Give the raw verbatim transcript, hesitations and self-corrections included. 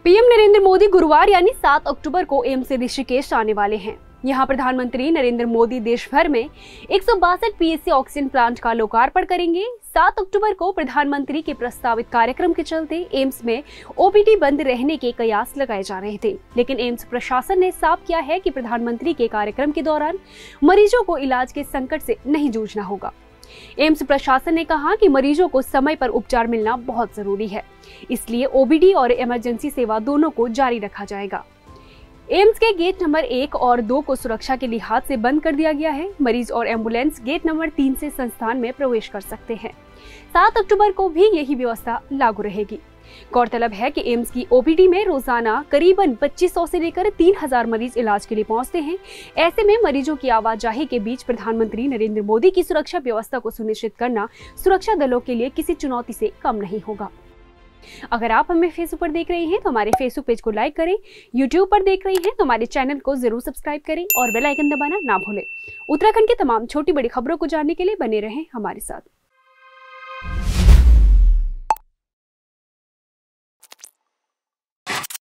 PM Narendra Modi गुरुवार यानी सात अक्टूबर को एम्स ऋषिकेश आने वाले हैं। यहां प्रधानमंत्री नरेंद्र मोदी देश भर में एक सौ बासठ पीएससी ऑक्सीजन प्लांट का लोकार्पण करेंगे। सात अक्टूबर को प्रधानमंत्री के प्रस्तावित कार्यक्रम के चलते एम्स में ओपीडी बंद रहने के कयास लगाए जा रहे थे, लेकिन एम्स प्रशासन ने साफ किया है कि प्रधानमंत्री के कार्यक्रम के दौरान मरीजों को इलाज के संकट से नहीं जूझना होगा। एम्स प्रशासन ने कहा कि मरीजों को समय पर उपचार मिलना बहुत जरूरी है, इसलिए ओबीडी और इमरजेंसी सेवा दोनों को जारी रखा जाएगा। एम्स के गेट नंबर एक और दो को सुरक्षा के लिहाज से बंद कर दिया गया है। मरीज और एम्बुलेंस गेट नंबर तीन से संस्थान में प्रवेश कर सकते हैं। सात अक्टूबर को भी यही व्यवस्था लागू रहेगी। गौरतलब है कि एम्स की ओपीडी में रोजाना करीबन पच्चीस सौ से लेकर तीन हज़ार मरीज इलाज के लिए पहुंचते हैं। ऐसे में मरीजों की आवाजाही के बीच प्रधानमंत्री नरेंद्र मोदी की सुरक्षा व्यवस्था को सुनिश्चित करना सुरक्षा दलों के लिए किसी चुनौती से कम नहीं होगा। अगर आप हमें फेसबुक पर देख रहे हैं तो हमारे फेसबुक पेज को लाइक करें, यूट्यूब पर देख रहे हैं तो हमारे चैनल को जरूर सब्सक्राइब करें और बेल आइकन दबाना ना भूलें। उत्तराखंड की तमाम छोटी बड़ी खबरों को जानने के लिए बने रहें हमारे साथ।